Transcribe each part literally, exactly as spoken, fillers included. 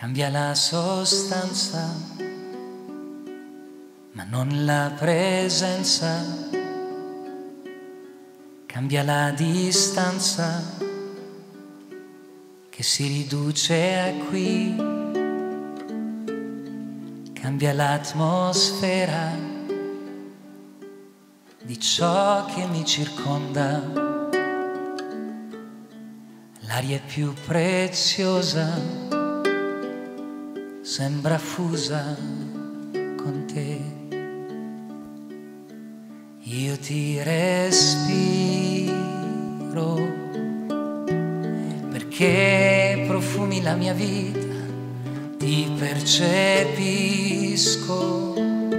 Cambia la sostanza, ma non la presenza. Cambia la distanza, che si riduce a qui. Cambia l'atmosfera di ciò che mi circonda. L'aria è più preziosa, sembra fusa con te. Io ti respiro perché profumi la mia vita, ti percepisco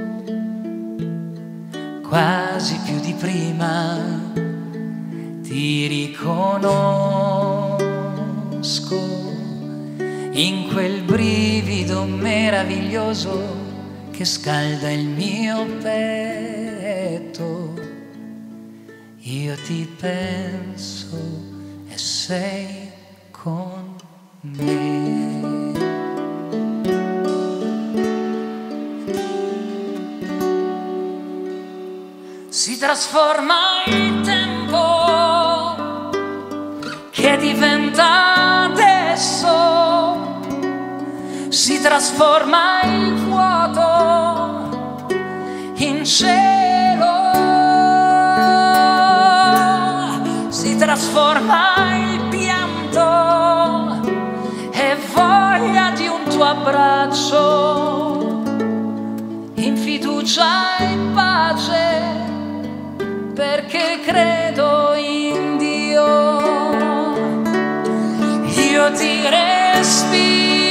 quasi più di prima, ti riconosco in quel brivido meraviglioso che scalda il mio petto. Io ti penso e sei con me. Si trasforma il tempo che diventa adesso. Si trasforma il vuoto in cielo, si trasforma il pianto e voglia di un tuo abbraccio in fiducia e pace, perché credo in Dio. Io ti respiro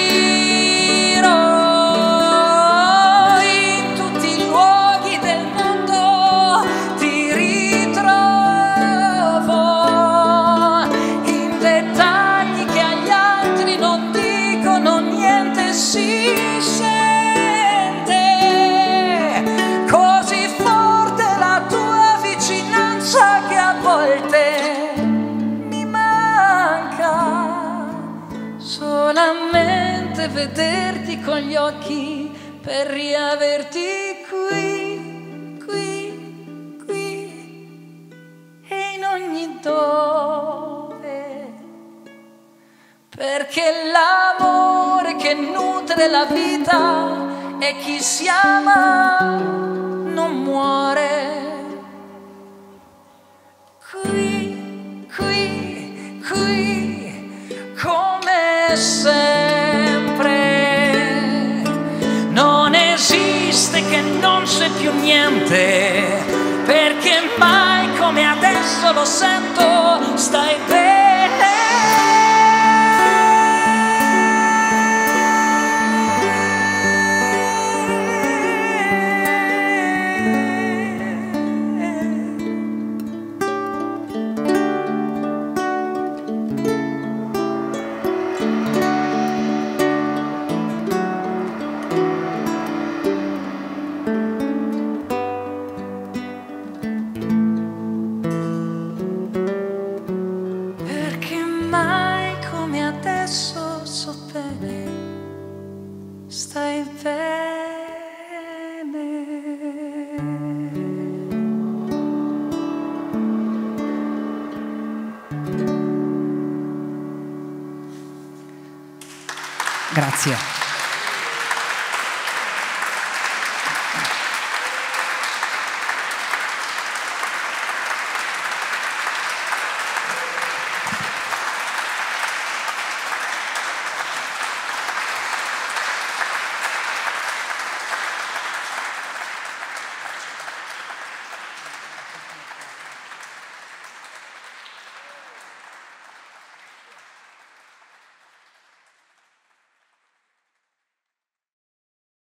solamente vederti con gli occhi per riaverti qui, qui, qui e in ogni dove, perché l'amore che nutre la vita e chi si ama non muore. Qui, qui, qui, come sempre, non esiste che non c'è più niente, perché mai come adesso lo sento, stai bene. Stai bene. Grazie.